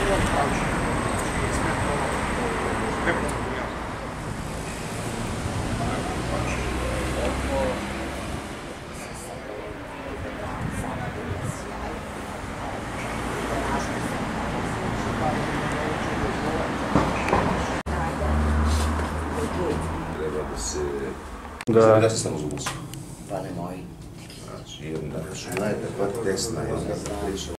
Da se samo zubuci. Pa nemoj. Znači, jedna računajte, pa tesna, jedna priča.